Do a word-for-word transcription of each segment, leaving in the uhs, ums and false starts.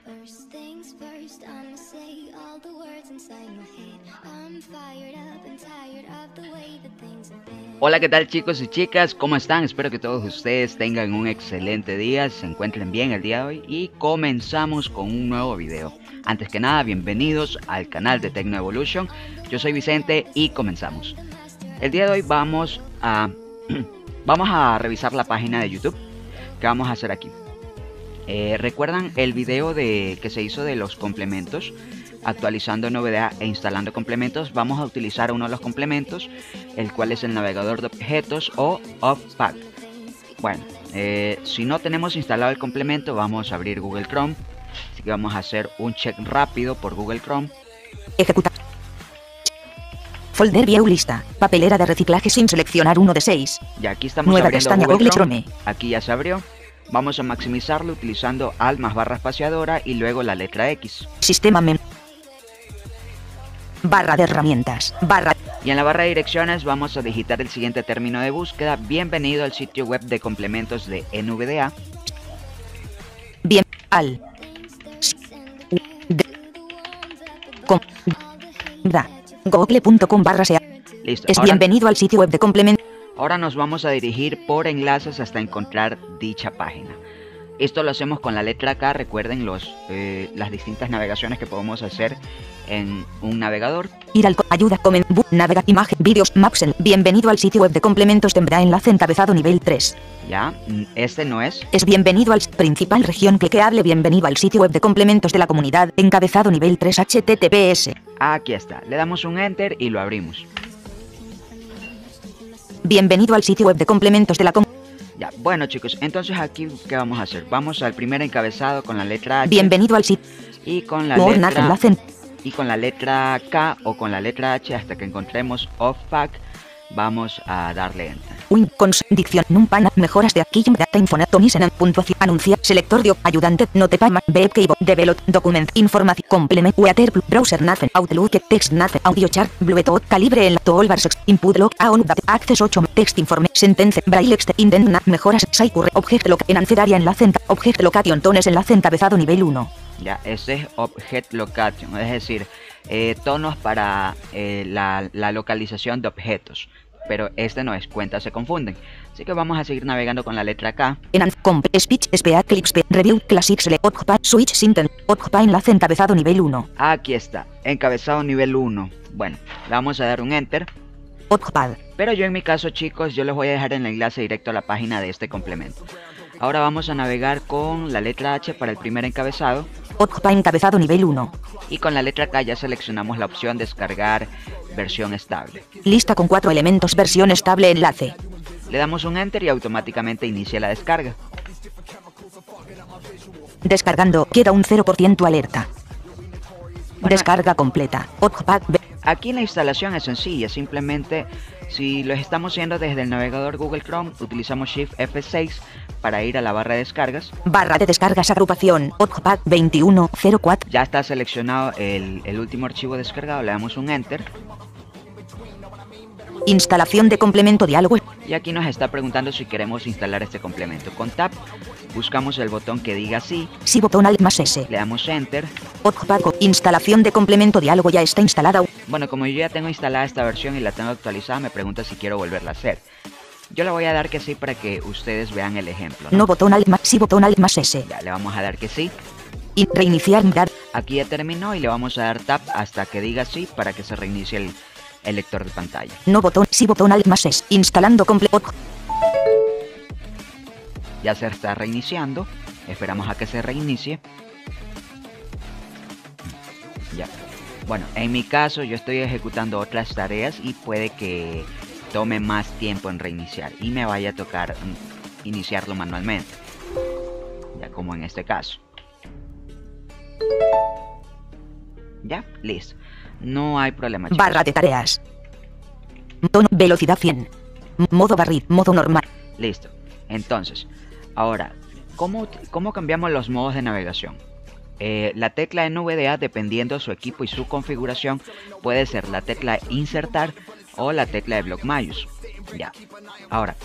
First things first, I'ma say all the words inside my head. I'm fired up and tired of the way that things have been. Hola, ¿qué tal chicos y chicas? ¿Cómo están? Espero que todos ustedes tengan un excelente día, se encuentren bien el día de hoy y comenzamos con un nuevo video. Antes que nada, bienvenidos al canal de Tecno Evolution. Yo soy Vicente y comenzamos. El día de hoy vamos a vamos a revisar la página de YouTube. ¿Qué vamos a hacer aquí? Eh, ¿Recuerdan el video de que se hizo de los complementos? Actualizando N V D A e instalando complementos. Vamos a utilizar uno de los complementos, el cual es el navegador de objetos o Oppack. Bueno, eh, si no tenemos instalado el complemento, vamos a abrir Google Chrome. Así que vamos a hacer un check rápido por Google Chrome. Ejecutar. Folder View lista. Papelera de reciclaje sin seleccionar uno de seis. Y aquí estamos Nueva abriendo pestaña Google Google Chrome. Chrome. Aquí ya se abrió. Vamos a maximizarlo utilizando Alt más barra espaciadora y luego la letra X. Sistema men. Barra de herramientas. Barra. Y en la barra de direcciones vamos a digitar el siguiente término de búsqueda. Bienvenido al sitio web de complementos de N V D A. Bien. Al. De, com, da, google punto com barra sea. Listo. Es Ahora, bienvenido al sitio web de complementos. ahora nos vamos a dirigir por enlaces hasta encontrar dicha página. Esto lo hacemos con la letra K. Recuerden los, eh, las distintas navegaciones que podemos hacer en un navegador. Ir al co- ayuda, comen, bu, navega, imagen, vídeos, maps. En, bienvenido al sitio web de complementos. Tendrá enlace encabezado nivel tres. Ya, mm, este no es. Es bienvenido al principal región cliqueable. Bienvenido al sitio web de complementos de la comunidad. Encabezado nivel tres H T T P S. Aquí está. Le damos un enter y lo abrimos. Bienvenido al sitio web de complementos de la comunidad. Ya, bueno chicos, entonces aquí ¿qué vamos a hacer? Vamos al primer encabezado con la letra H. Bienvenido al sitio. Y con la More letra enlace en- y con la letra K o con la letra H hasta que encontremos Oppack. Vamos a darle enter. Win, cons, dicción, numpana, mejoras de aquí, data, infonet, tonisena, puntuación, anuncia, selector de ayudante, notepad, web keyboard, develop, document, información, complement, weather, browser, nothing, outlook, text, nothing, audio chart, bluetooth, calibre en la toolbar, input log, on, access ocho, text, informe, sentence, braille, ext, indent, na, mejoras, site, object, loc, enlace, área, enlace, object, location, tones, enlace, encabezado, nivel uno. Ya, ese es Object Location, es decir, eh, tonos para eh, la, la localización de objetos. Pero este no es, cuentas se confunden. Así que vamos a seguir navegando con la letra K. Enlace, comp, speech, spea, clips, P, review, classics, le, Oppa, switch, sentence, Oppa, enlace, encabezado, nivel uno. Aquí está, encabezado nivel uno. Bueno, le vamos a dar un enter. Oppa. Pero yo en mi caso chicos, yo les voy a dejar el enlace directo a la página de este complemento. Ahora vamos a navegar con la letra H para el primer encabezado. Oppa, encabezado, nivel uno. Y con la letra K ya seleccionamos la opción descargar versión estable. Lista con cuatro elementos, versión estable, enlace. Le damos un enter y automáticamente inicia la descarga. Descargando, queda un cero por ciento alerta. Descarga completa. Oppack. Aquí la instalación es sencilla, simplemente si lo estamos haciendo desde el navegador Google Chrome, utilizamos Shift F seis para ir a la barra de descargas. Barra de descargas, agrupación, Oppack veintiuno cero cuatro. Ya está seleccionado el, el último archivo descargado, le damos un enter. Instalación de complemento diálogo. Y aquí nos está preguntando si queremos instalar este complemento. Con Tab buscamos el botón que diga sí, Sí, botón alt más S. le damos enter. Oppack. Instalación de complemento diálogo ya está instalada. Bueno, como yo ya tengo instalada esta versión y la tengo actualizada, me pregunta si quiero volverla a hacer. Yo le voy a dar que sí para que ustedes vean el ejemplo, ¿no? No, botón alt más Sí, botón alt más S. Ya, le vamos a dar que sí. Y reiniciar. Dar. Aquí ya terminó y le vamos a dar Tab hasta que diga sí para que se reinicie el, el lector de pantalla. No, botón Sí, botón alt más S. Instalando completo. Ya se está reiniciando. Esperamos a que se reinicie. Ya. Bueno, en mi caso yo estoy ejecutando otras tareas y puede que tome más tiempo en reiniciar y me vaya a tocar mm, iniciarlo manualmente. Ya como en este caso. Ya, listo. No hay problema, chicos. Barra de tareas. Tono, velocidad cien. Modo barril, modo normal. Listo. Entonces, ahora, ¿cómo, cómo cambiamos los modos de navegación? Eh, la tecla N V D A, dependiendo de su equipo y su configuración, puede ser la tecla insertar o la tecla de bloc mayús. Ya. Ahora,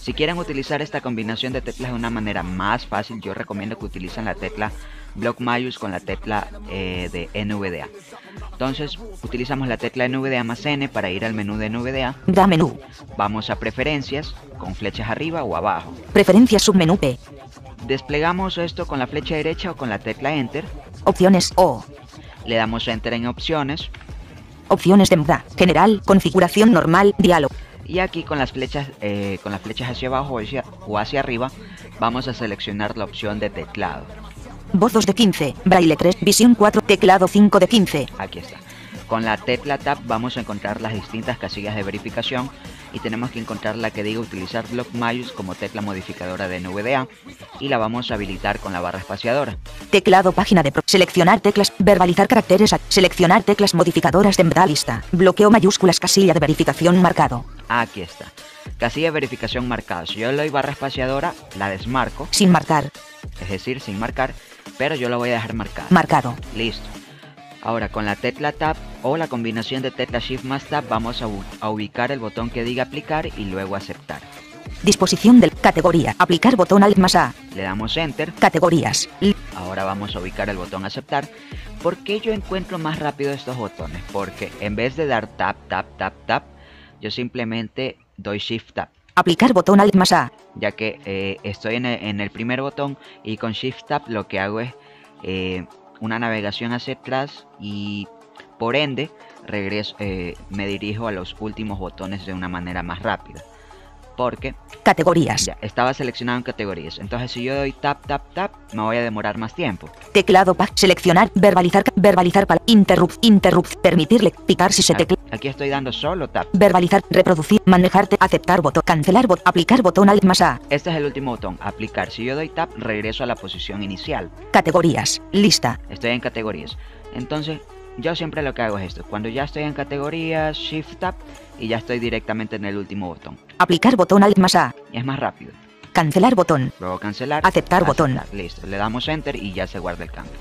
Si quieren utilizar esta combinación de teclas de una manera más fácil, yo recomiendo que utilicen la tecla Block Majus con la tecla eh, de N V D A. Entonces utilizamos la tecla N V D A más N para ir al menú de N V D A. Da menú. Vamos a preferencias con flechas arriba o abajo. Preferencias submenú P. Desplegamos esto con la flecha derecha o con la tecla Enter. Opciones O. Le damos Enter en opciones. Opciones de M D A. General, configuración normal, diálogo. Y aquí con las flechas eh, con las flechas hacia abajo o hacia, o hacia arriba vamos a seleccionar la opción de teclado. Voz dos de quince, braille tres, visión cuatro, teclado cinco de quince. Aquí está. Con la tecla Tab vamos a encontrar las distintas casillas de verificación y tenemos que encontrar la que diga utilizar Block Majus como tecla modificadora de N V D A y la vamos a habilitar con la barra espaciadora. Teclado página de pro. Seleccionar teclas, verbalizar caracteres, a, seleccionar teclas modificadoras de M D A lista. Bloqueo mayúsculas, casilla de verificación marcado. Aquí está. Casilla de verificación marcada. Si yo le doy barra espaciadora, la desmarco. Sin marcar. Es decir, sin marcar, pero yo la voy a dejar marcada. Marcado. Listo. Ahora con la tecla Tab o la combinación de tecla Shift más Tab vamos a, a ubicar el botón que diga aplicar y luego aceptar. Disposición del categoría. Aplicar botón Alt más A. Le damos Enter. Categorías. Ahora vamos a ubicar el botón aceptar. ¿Por qué yo encuentro más rápido estos botones? Porque en vez de dar Tab, Tab, Tab, Tab, yo simplemente doy Shift Tab. Aplicar botón Alt más A. Ya que eh, estoy en el, en el primer botón y con Shift Tab lo que hago es eh, una navegación hacia atrás y por ende regreso, eh, me dirijo a los últimos botones de una manera más rápida. Porque categorías. Ya estaba seleccionado en categorías. Entonces si yo doy tap, tap, tap, me voy a demorar más tiempo. Teclado pack, seleccionar, verbalizar, verbalizar, para interrupt, interrupt, permitirle, picar si se tecla. Aquí estoy dando solo tap. Verbalizar, reproducir, manejarte, aceptar botón, cancelar botón, aplicar botón Alt más A. Este es el último botón, aplicar. Si yo doy tap, regreso a la posición inicial. Categorías, lista. Estoy en categorías. Entonces, yo siempre lo que hago es esto. Cuando ya estoy en categorías, Shift Tab y ya estoy directamente en el último botón. Aplicar botón Alt más A. Y es más rápido. Cancelar botón. Luego cancelar. Aceptar, aceptar botón. Listo. Le damos Enter y ya se guarda el cambio.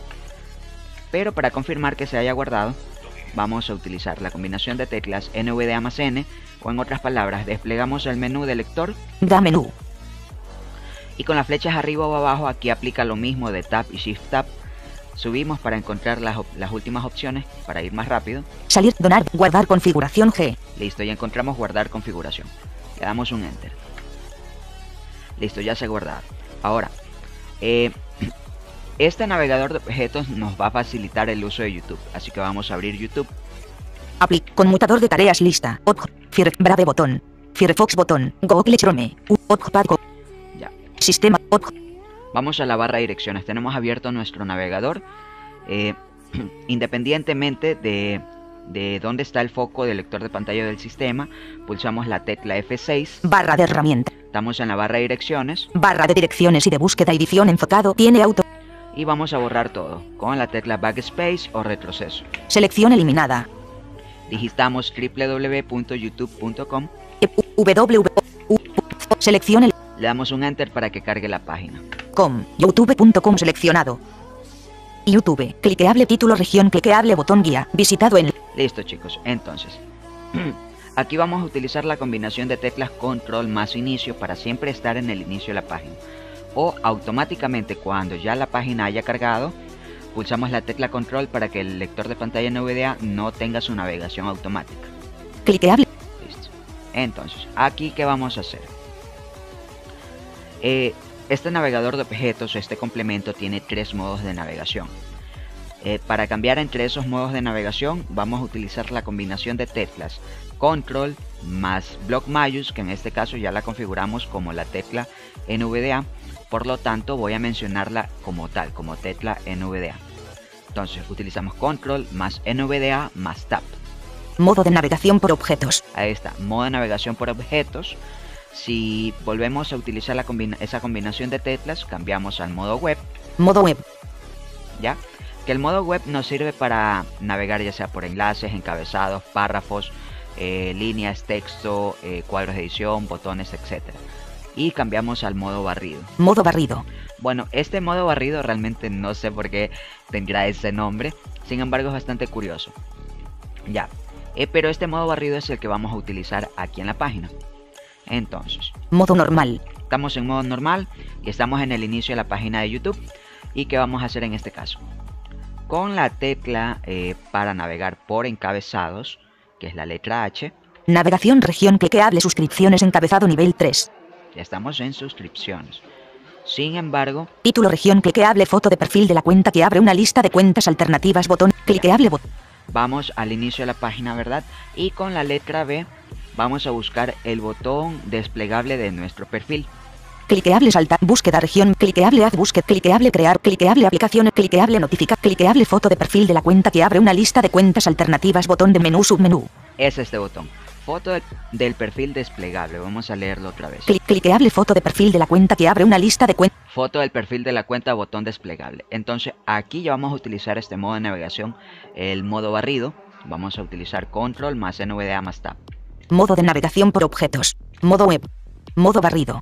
Pero para confirmar que se haya guardado, vamos a utilizar la combinación de teclas N V D A más N, o en otras palabras, desplegamos el menú del lector. Da menú. Y con las flechas arriba o abajo, aquí aplica lo mismo de Tab y Shift Tab. Subimos para encontrar las, las últimas opciones para ir más rápido. Salir, donar, guardar configuración G. Listo, ya encontramos guardar configuración. Le damos un Enter. Listo, ya se ha guardado. Ahora, eh, este navegador de objetos nos va a facilitar el uso de YouTube. Así que vamos a abrir YouTube. Aplic, conmutador de tareas lista. Otj, Fire, Brave botón. Firefox botón. Google Chrome. Otjpad. Ya. Sistema. Otj. Vamos a la barra de direcciones. Tenemos abierto nuestro navegador. Eh, independientemente de, de dónde está el foco del lector de pantalla del sistema, pulsamos la tecla F seis. Barra de herramientas. Estamos en la barra de direcciones. Barra de direcciones y de búsqueda y edición enfocado. Tiene auto. Y vamos a borrar todo con la tecla Backspace o retroceso. Selección eliminada. Digitamos w w w punto youtube punto com. W. Selección el. Le damos un Enter para que cargue la página. Com, youtube punto com seleccionado. YouTube, cliqueable título región, cliqueable botón guía, visitado en... Listo chicos, entonces, aquí vamos a utilizar la combinación de teclas Control más Inicio para siempre estar en el inicio de la página. O automáticamente cuando ya la página haya cargado, pulsamos la tecla Control para que el lector de pantalla N V D A no tenga su navegación automática. Cliqueable. Listo. Entonces, aquí ¿qué vamos a hacer? Eh, este navegador de objetos, este complemento, tiene tres modos de navegación. Eh, para cambiar entre esos modos de navegación vamos a utilizar la combinación de teclas Control más Block Majus, que en este caso ya la configuramos como la tecla N V D A, por lo tanto voy a mencionarla como tal, como tecla N V D A. Entonces utilizamos Control más N V D A más Tab. Modo de navegación por objetos. Ahí está, modo de navegación por objetos. Si volvemos a utilizar la combina esa combinación de teclas, cambiamos al modo web. Modo web. ¿Ya? Que el modo web nos sirve para navegar ya sea por enlaces, encabezados, párrafos, eh, líneas, texto, eh, cuadros de edición, botones, etcétera. Y cambiamos al modo barrido. Modo barrido. Bueno, este modo barrido realmente no sé por qué tendrá ese nombre. Sin embargo es bastante curioso. Ya. Eh, pero este modo barrido es el que vamos a utilizar aquí en la página. Entonces, Modo normal. estamos en modo normal y estamos en el inicio de la página de YouTube. ¿Y qué vamos a hacer en este caso? Con la tecla eh, para navegar por encabezados, que es la letra H. Navegación región cliqueable suscripciones encabezado nivel tres. Ya estamos en suscripciones. Sin embargo, Título región cliqueable foto de perfil de la cuenta que abre una lista de cuentas alternativas botón cliqueable botón. vamos al inicio de la página, ¿verdad? Y con la letra B vamos a buscar el botón desplegable de nuestro perfil. Cliqueable saltar, búsqueda región, cliqueable ad búsqueda, cliqueable crear, cliqueable aplicación, cliqueable notificar, cliqueable foto de perfil de la cuenta que abre una lista de cuentas alternativas botón de menú submenú. Es este botón. Foto de, del perfil desplegable. Vamos a leerlo otra vez. Cli cliqueable foto de perfil de la cuenta que abre una lista de cuentas. Foto del perfil de la cuenta, botón desplegable. Entonces aquí ya vamos a utilizar este modo de navegación, el modo barrido. Vamos a utilizar control más N V D A más tab. Modo de navegación por objetos. Modo web. Modo barrido.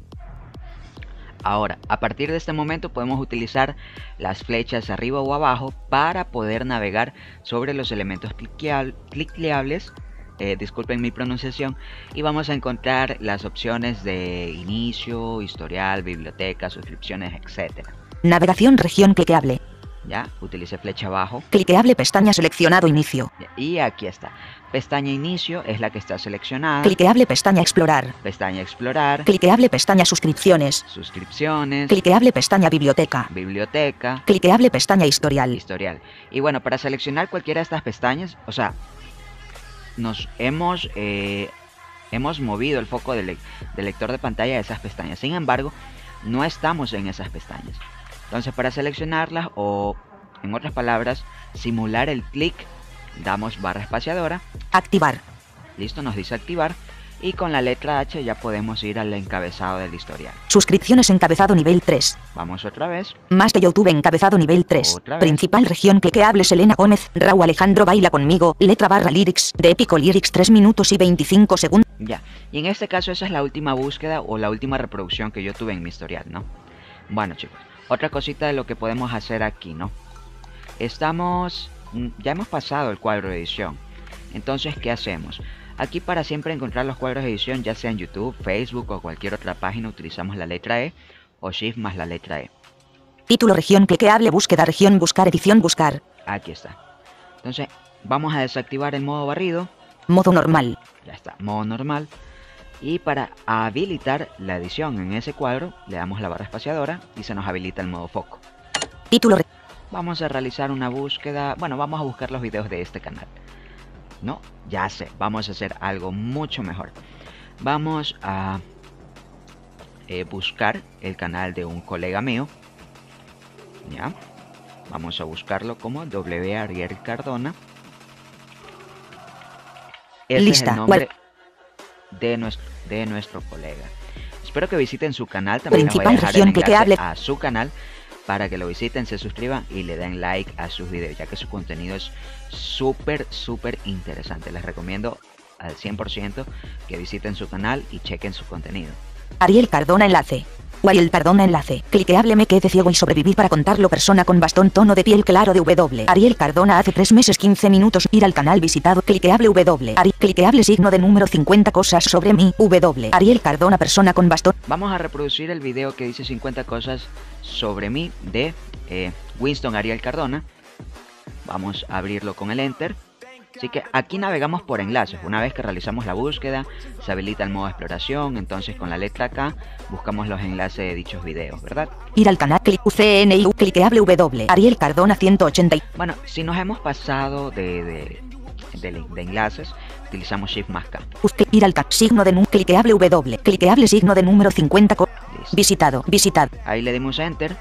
Ahora, a partir de este momento podemos utilizar las flechas arriba o abajo para poder navegar sobre los elementos cliqueables. Eh, disculpen mi pronunciación. Y vamos a encontrar las opciones de inicio, historial, biblioteca, suscripciones, etcétera. Navegación región cliqueable. Ya, utilice flecha abajo. Cliqueable pestaña seleccionado inicio. Y aquí está. Pestaña inicio es la que está seleccionada. Cliqueable pestaña explorar. Pestaña explorar. Cliqueable pestaña suscripciones. Suscripciones. Cliqueable pestaña biblioteca. Biblioteca. Cliqueable pestaña historial. Historial. Y bueno, para seleccionar cualquiera de estas pestañas, o sea, nos hemos eh, hemos movido el foco del, del lector de pantalla de esas pestañas. Sin embargo, no estamos en esas pestañas. Entonces, para seleccionarlas, o en otras palabras, simular el clic, damos barra espaciadora. Activar. Listo, nos dice activar. Y con la letra H ya podemos ir al encabezado del historial. Suscripciones encabezado nivel tres. Vamos otra vez. Más de YouTube encabezado nivel tres. Otra vez. Principal región cliqueable Selena Gómez. Raúl Alejandro baila conmigo. Letra barra lyrics. De épico lyrics tres minutos y veinticinco segundos. Ya. Y en este caso esa es la última búsqueda o la última reproducción que yo tuve en mi historial, ¿no? Bueno, chicos. Otra cosita de lo que podemos hacer aquí, ¿no? Estamos... Ya hemos pasado el cuadro de edición. Entonces, ¿qué hacemos? Aquí, para siempre encontrar los cuadros de edición, ya sea en YouTube, Facebook o cualquier otra página, utilizamos la letra E o Shift más la letra E. Título región cliqueable búsqueda región buscar edición buscar. Aquí está. Entonces, vamos a desactivar el modo barrido. Modo normal. Ya está, modo normal. Y para habilitar la edición en ese cuadro, le damos la barra espaciadora y se nos habilita el modo foco. Título re Vamos a realizar una búsqueda. Bueno, vamos a buscar los videos de este canal. No, ya sé, vamos a hacer algo mucho mejor. Vamos a eh, buscar el canal de un colega mío. Ya, vamos a buscarlo como W Ariel Cardona. Ese Lista. es el nombre de nuestro, de nuestro colega. Espero que visiten su canal. También les voy a Principal dejar el región enlace cliqueable. a su canal para que lo visiten, se suscriban y le den like a sus videos, ya que su contenido es súper, súper interesante. Les recomiendo al cien por ciento que visiten su canal y chequen su contenido. Ariel Cardona enlace. Ariel Cardona enlace. Cliqueable me quedé ciego y sobreviví para contarlo persona con bastón tono de piel claro de W. Ariel Cardona hace tres meses quince minutos ir al canal visitado. Cliqueable W. Ari cliqueable signo de número cincuenta cosas sobre mí. W. Ariel Cardona persona con bastón. Vamos a reproducir el video que dice cincuenta cosas sobre mí de eh, Winston Ariel Cardona. Vamos a abrirlo con el enter. Así que aquí navegamos por enlaces. Una vez que realizamos la búsqueda, se habilita el modo exploración. Entonces con la letra K buscamos los enlaces de dichos videos, ¿verdad? Ir al canal clic C N I U cliqueable W. Ariel Cardona ciento ochenta. Bueno, si nos hemos pasado de, de, de, de enlaces, utilizamos Shift más K. Ir al canal signo de número cliqueable W. Cliqueable signo de número cincuenta. Listo. Visitado, visitado. Ahí le dimos enter.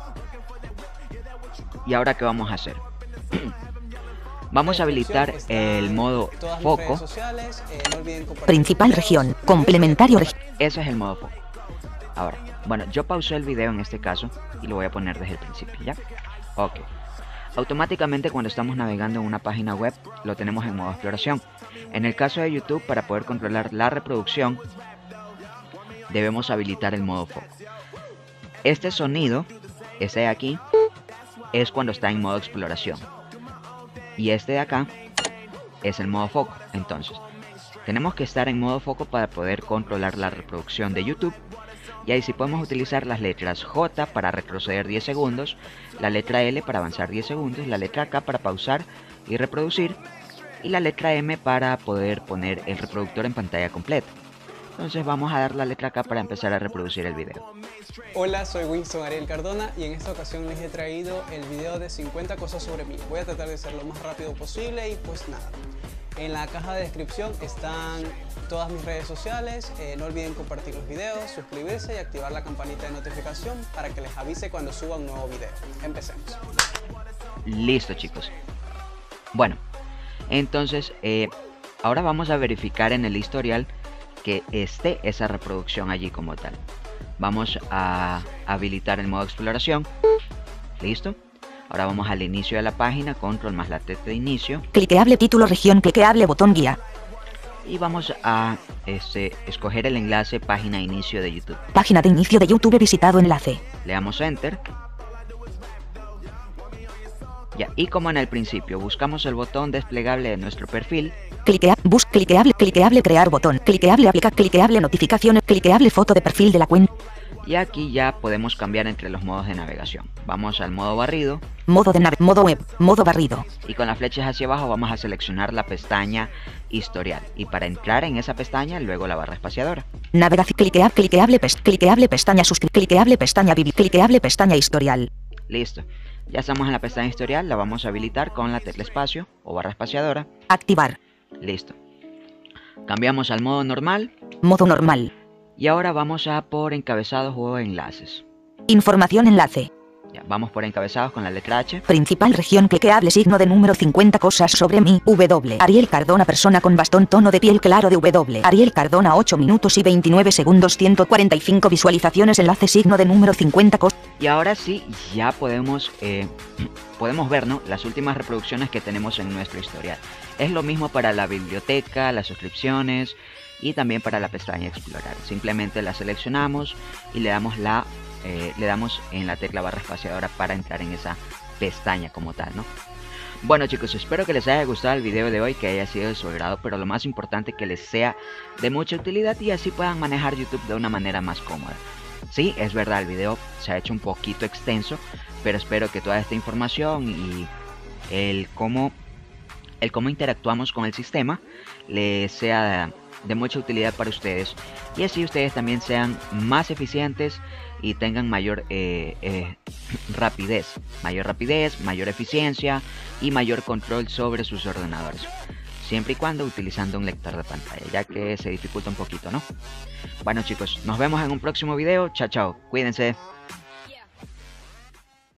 ¿Y ahora qué vamos a hacer? Vamos a habilitar el modo foco. Principal región, complementario región. Ese es el modo foco. Ahora, bueno, yo pausé el video en este caso y lo voy a poner desde el principio, ¿ya? Ok. Automáticamente cuando estamos navegando en una página web, lo tenemos en modo exploración. En el caso de YouTube, para poder controlar la reproducción, debemos habilitar el modo foco. Este sonido, ese de aquí, es cuando está en modo exploración. Y este de acá es el modo foco. Entonces, tenemos que estar en modo foco para poder controlar la reproducción de YouTube. Y ahí sí podemos utilizar las letras J para retroceder diez segundos, la letra L para avanzar diez segundos, la letra K para pausar y reproducir, y la letra M para poder poner el reproductor en pantalla completa. Entonces vamos a dar la letra K para empezar a reproducir el video. Hola, soy Winston Ariel Cardona y en esta ocasión les he traído el video de cincuenta cosas sobre mí. Voy a tratar de hacerlo lo más rápido posible y pues nada. En la caja de descripción están todas mis redes sociales, eh, no olviden compartir los videos, suscribirse y activar la campanita de notificación para que les avise cuando suba un nuevo video. Empecemos. Listo, chicos. Bueno, entonces eh, ahora vamos a verificar en el historial que esté esa reproducción allí como tal. Vamos a habilitar el modo exploración. Listo. Ahora vamos al inicio de la página, control más la T de inicio. Cliqueable título región, cliqueable botón guía. Y vamos a este, escoger el enlace página inicio de YouTube. Página de inicio de YouTube visitado enlace. Le damos enter. Ya, y como en el principio buscamos el botón desplegable de nuestro perfil. Cliquea, bus, cliqueable, cliqueable crear botón, cliqueable aplicar, cliqueable notificaciones, cliqueable foto de perfil de la cuenta. Y aquí ya podemos cambiar entre los modos de navegación. Vamos al modo barrido. Modo de nave, modo web, modo barrido. Y con las flechas hacia abajo vamos a seleccionar la pestaña historial. Y para entrar en esa pestaña, luego la barra espaciadora. Navegación, cliquea, cliqueable, pest, cliqueable pestaña suscribir, cliqueable pestaña bibli, cliqueable pestaña historial. Listo. Ya estamos en la pestaña historial, la vamos a habilitar con la tecla espacio o barra espaciadora. Activar. Listo. Cambiamos al modo normal. Modo normal. Y ahora vamos a por encabezados o enlaces. Información enlace. Ya, vamos por encabezados con la letra H. Principal región cliqueable signo de número cincuenta cosas sobre mí. W. Ariel Cardona persona con bastón tono de piel claro de W. Ariel Cardona ocho minutos y veintinueve segundos ciento cuarenta y cinco visualizaciones enlace signo de número cincuenta cosas. Y ahora sí, ya podemos, eh, podemos ver, ¿no?, las últimas reproducciones que tenemos en nuestro historial. Es lo mismo para la biblioteca, las suscripciones y también para la pestaña explorar. Simplemente la seleccionamos y le damos la eh, le damos en la tecla barra espaciadora para entrar en esa pestaña como tal, ¿no? Bueno, chicos, espero que les haya gustado el video de hoy, que haya sido de su agrado, pero lo más importante que les sea de mucha utilidad y así puedan manejar YouTube de una manera más cómoda. Sí, es verdad, el video se ha hecho un poquito extenso, pero espero que toda esta información y el cómo el cómo interactuamos con el sistema les sea de mucha utilidad para ustedes y así ustedes también sean más eficientes y tengan mayor eh, eh, rapidez, mayor rapidez, mayor eficiencia y mayor control sobre sus ordenadores, siempre y cuando utilizando un lector de pantalla, ya que se dificulta un poquito, ¿no? Bueno, chicos, nos vemos en un próximo video. Chao, chao, cuídense.